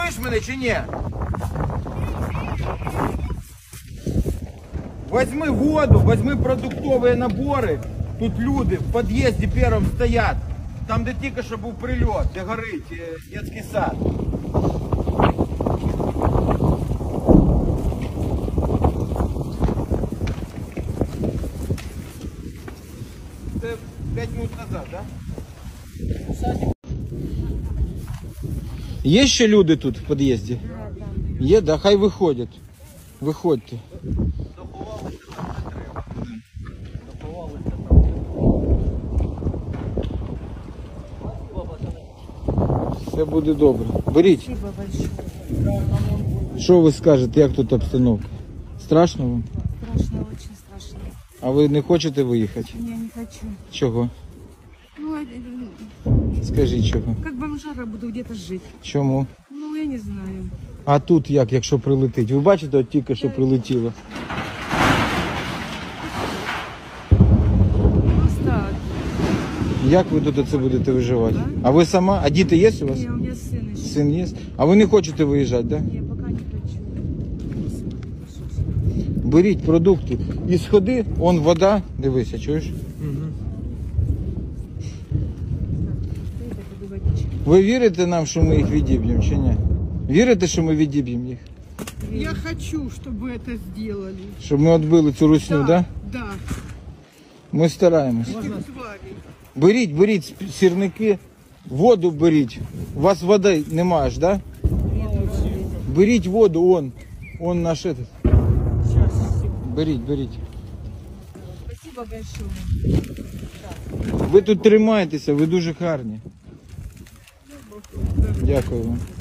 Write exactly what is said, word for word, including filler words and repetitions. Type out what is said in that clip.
чуєш мене чи ні? Возьми воду, возьми продуктові набори. Тут люди в під'їзді першим стоять. Там, де тільки що був прильот, де горить е, дитячий сад. Це п'ять минут назад, так? Да? Є ще люди тут в під'їзді? Є, да, хай виходять. Виходьте. Все буде добре. Беріть. Що ви скажете, як тут обстановка? Страшно вам? Страшно, очень страшно. А ви не хочете виїхати? Я не хочу. Чого? Ну, Скажіть чого. как бомжара буду где-то жить. Чому? Ну, я не знаю. А тут як, якщо прилетить? Ви бачите, от тільки що прилетіло? Просто... Як ви тут оце будете виживати? А ви сама? А діти є у вас? Не, у меня сын еще. Син є? А ви не хочете виїжджати, так? Да? Не, пока не хочу. Беріть продукти. І сходи, он вода, дивися, чуєш? Ви вірите нам, що ми їх відіб'ємо, чи ні? Вірите, що ми відіб'ємо їх? Я хочу, чтобы вы это сделали. Щоб ми відбили цю русню, так? Да? Да. Ми стараємось. Твари. Беріть, беріть сірники, воду беріть. У вас води немає ж, так? Да? Беріть воду, он, он наш этот. Беріть, беріть. Спасибо большое. Ви тут тримаєтеся, ви дуже гарні. Дякую вам.